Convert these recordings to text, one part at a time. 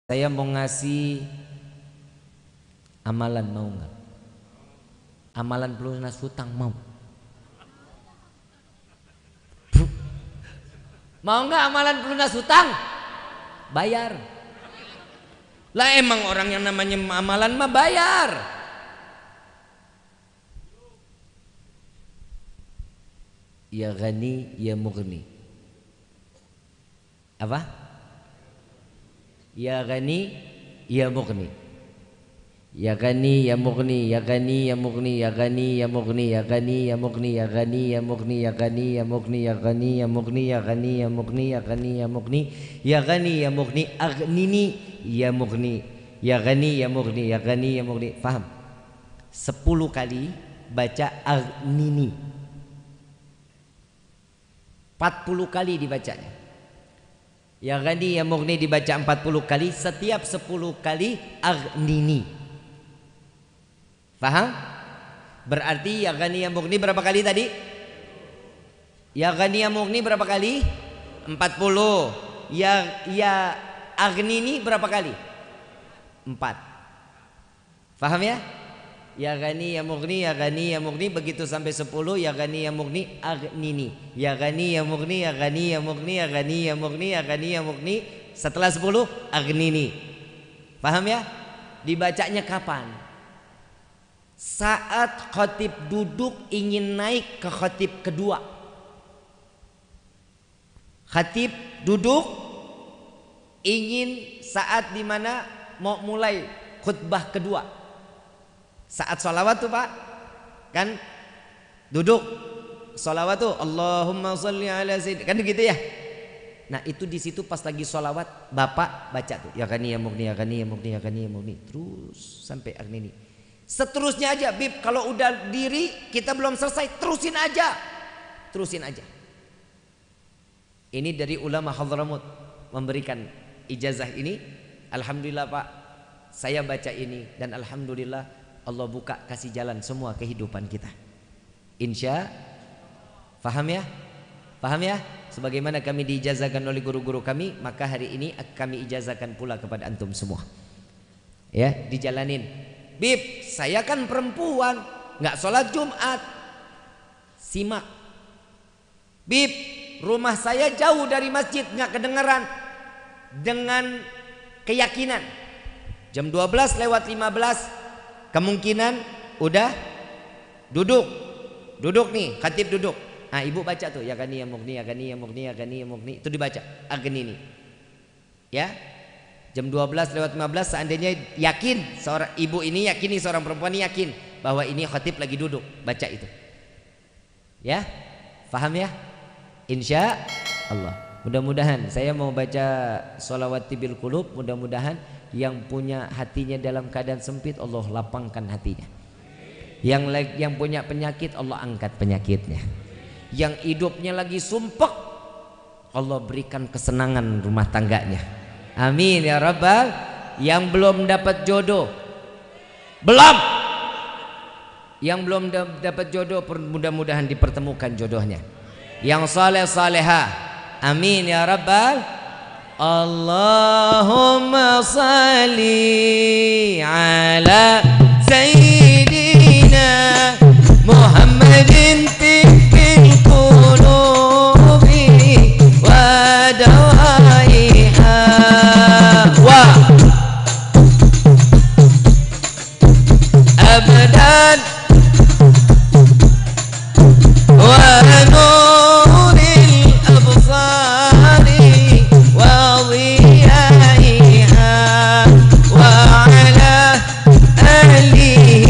Saya mau ngasih amalan, mau nggak? Amalan pelunas hutang mau? Mau nggak amalan pelunas hutang? Bayar. Lah emang orang yang namanya amalan mah bayar. Ya Ghani ya Mughni. Apa? Ya Ghani ya Mughni. Ya Ghani ya Mughni, ya Ghani ya Mughni, ya Ghani ya Mughni, ya Ghani ya Mughni, ya Ghani ya Mughni, ya Ghani ya Mughni, ya Ghani ya Mughni, ya Ghani ya Mughni, ya Ghani ya Mughni, ya Ghani ya Mughni, aghnini ya Mughni, ya Ghani ya Mughni, ya Ghani ya Mughni. Paham? 10 kali baca aghnini, 40 kali dibacanya. Ya Ghani ya Mughni dibaca 40 kali, setiap 10 kali aghnini. Paham? Berarti ya Ghani ya Mughni berapa kali tadi? Ya Ghani ya Mughni berapa kali? 40. Ya aghnini berapa kali? 4. Paham ya? Ya Ghani ya Mughni, ya Ghani ya Mughni, begitu sampai 10 ya Ghani ya Mughni aghnini. Ya Ghani ya Mughni, ya Ghani ya Mughni, ya Ghani ya Mughni, ya Ghani ya Mughni. Setelah 10 aghnini. Paham ya? Dibacanya kapan? Saat khatib duduk ingin naik ke khatib kedua. Khatib duduk ingin saat dimana mau mulai khutbah kedua. Saat sholawat tuh Pak, kan duduk sholawat tuh Allahumma sholli ala sayyidina, kan gitu ya. Nah itu di situ pas lagi sholawat Bapak baca tuh ya Ghani ya Mughni, ya Ghani ya Mughni, ya Ghani ya Mughni, terus sampai aghnini. Seterusnya aja Bib, kalau udah diri kita belum selesai terusin aja. Terusin aja. Ini dari ulama Hadramut memberikan ijazah ini. Alhamdulillah Pak, saya baca ini dan alhamdulillah Allah buka kasih jalan semua kehidupan kita. Insya. Paham ya? Paham ya? Sebagaimana kami diijazahkan oleh guru-guru kami, maka hari ini kami ijazahkan pula kepada antum semua. Ya, dijalanin. Bib, saya kan perempuan, nggak sholat Jumat. Simak. Bib, rumah saya jauh dari masjid, nggak kedengeran. Dengan keyakinan jam 12 lewat 15 kemungkinan udah duduk nih, khatib duduk. Nah ibu baca tuh ya Ghani ya Mughni, ya Ghani ya Mughni, ya Ghani ya Mughni, itu dibaca aghnini. Ya, jam 12 lewat 15 seandainya yakin seorang ibu ini yakini, seorang perempuan ini yakin bahwa ini khatib lagi duduk, baca itu. Ya, paham ya? Insya Allah. Mudah-mudahan saya mau baca sholawat tibil qulub, mudah-mudahan yang punya hatinya dalam keadaan sempit Allah lapangkan hatinya. Yang punya penyakit Allah angkat penyakitnya. Yang hidupnya lagi sumpek Allah berikan kesenangan rumah tangganya. Amin ya Rabbal. Yang belum dapat jodoh, yang belum dapat jodoh mudah-mudahan dipertemukan jodohnya. Yang saleh salehah, amin ya Rabbal. Allahumma salli ala sayyidina Muhammadin tibbil qulubi wa dawaiha wa abadan wa nuril absari wa dhiyaiha wa ala alihi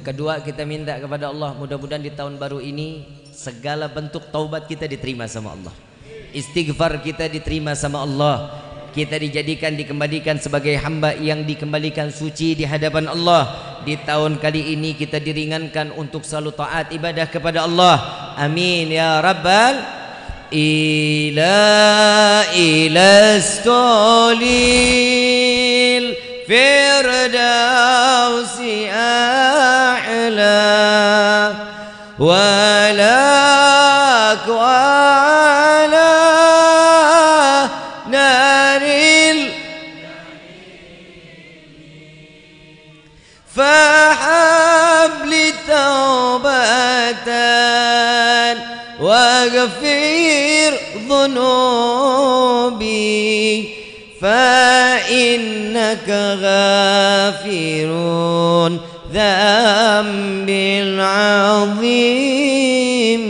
Yang kedua, kita minta kepada Allah mudah-mudahan di tahun baru ini segala bentuk taubat kita diterima sama Allah, istighfar kita diterima sama Allah, kita dikembalikan sebagai hamba yang dikembalikan suci di hadapan Allah. Di tahun kali ini kita diringankan untuk selalu taat ibadah kepada Allah. Amin ya rabbal ilastolil firdausi a'la walak wa'ala naril fahabli taubatan waghfir dhunubi فإنك غافر ذنب العظيم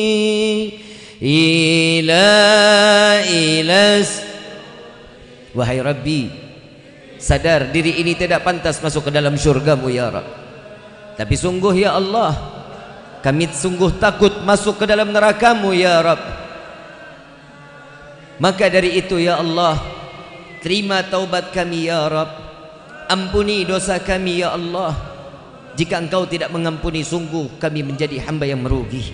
Wahai Rabbi, sadar diri ini tidak pantas masuk ke dalam syurga-Mu ya Rabb. Tapi sungguh ya Allah, kami sungguh takut masuk ke dalam neraka-Mu ya Rabb. Maka dari itu ya Allah, terima taubat kami ya Rabb. Ampuni dosa kami ya Allah. Jika Engkau tidak mengampuni, sungguh kami menjadi hamba yang merugi.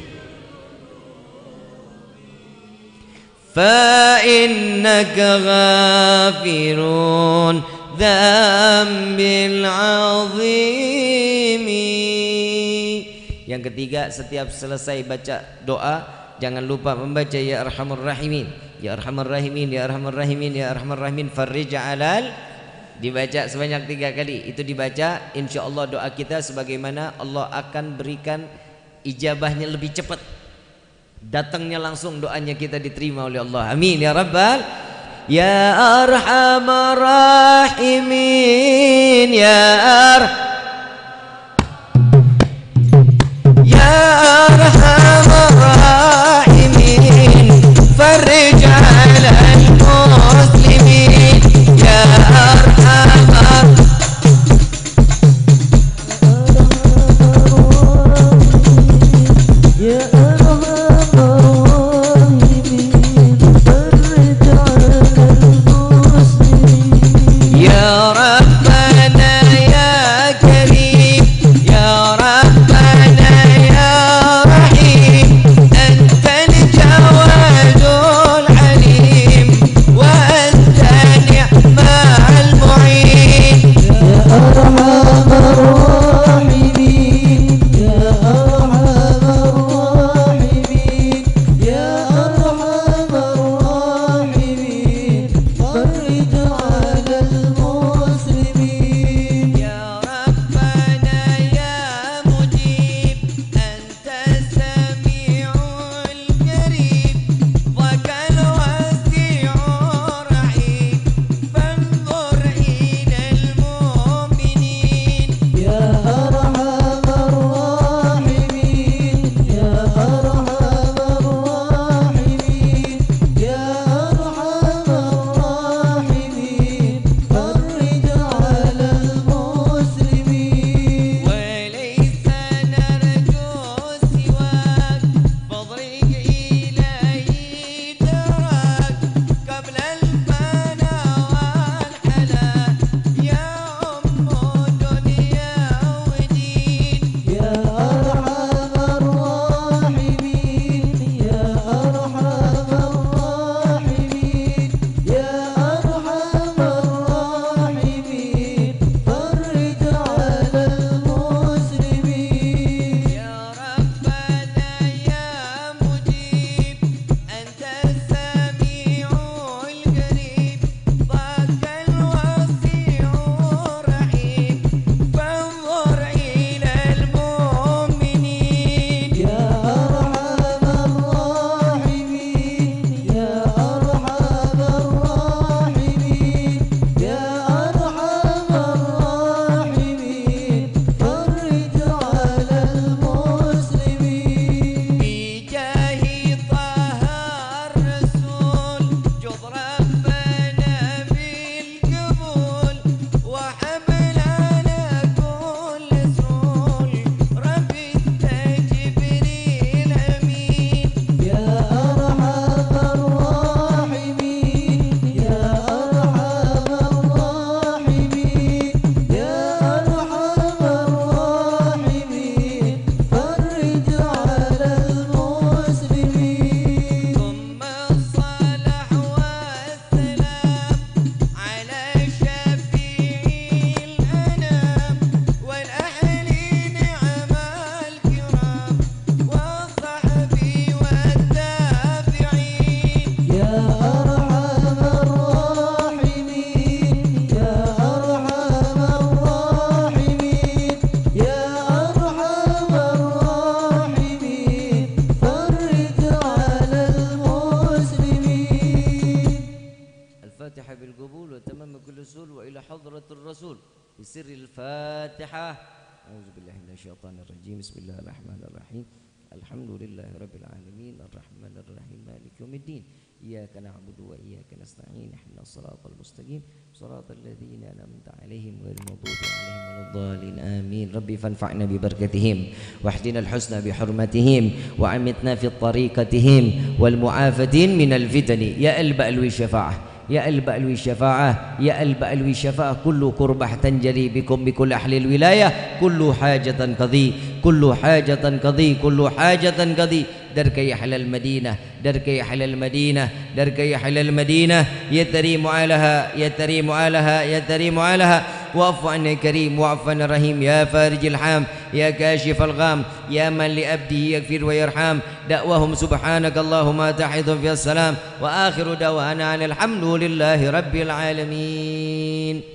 Fa innaka ghafirun dzambil azim. Yang ketiga, setiap selesai baca doa jangan lupa membaca ya arhamar rahimin, ya arhamar rahimin, ya arhamar rahimin, ya arhamar rahimin, farrij alal. Dibaca sebanyak 3 kali. Itu dibaca, insyaallah doa kita sebagaimana Allah akan berikan ijabahnya lebih cepat. Datangnya langsung doanya kita diterima oleh Allah. Amin ya rabbal. Ya arhamar rahimin, ya arhamar rahimin, farrij alal muslimin, ya arhamar. Ya تسلك الوصول وإلى حضرة الرسول بسر الفاتحة. أعوذ بالله من الشيطان الرجيم. بسم الله الرحمن الرحيم. الحمد لله رب العالمين الرحمن الرحيم مالك يوم الدين إياك نعبد وإياك نستعين اهدنا الصراط المستقيم صراط الذين أنعمت عليهم غير المغضوب عليهم ولا الضالين آمين. ربي فانفعنا ببركتهم واهدنا الحسنى بحرمتهم وعمتنا في طريقتهم والمعافين من الفتن يا البألوي الشفاعة يا البألوي الشفاعة يا البألوي الشفاعة. كل كربة تنجلي بكم بكل أهل الولاية كل حاجة قضي كل حاجة قضي كل حاجة قضي. درك يحل المدينة درك يحل المدينة درك يحل المدينة يتريم عليها يتريم عليها يتريم عليها. واعف عنا كريم واعف عنا رحيم يا فارج الحام يا كاشف الغام يا من لأبده يغفر ويرحم. دعوهم سبحانك اللهم تحيط في السلام وآخر دعوانا أن الحمد لله رب العالمين.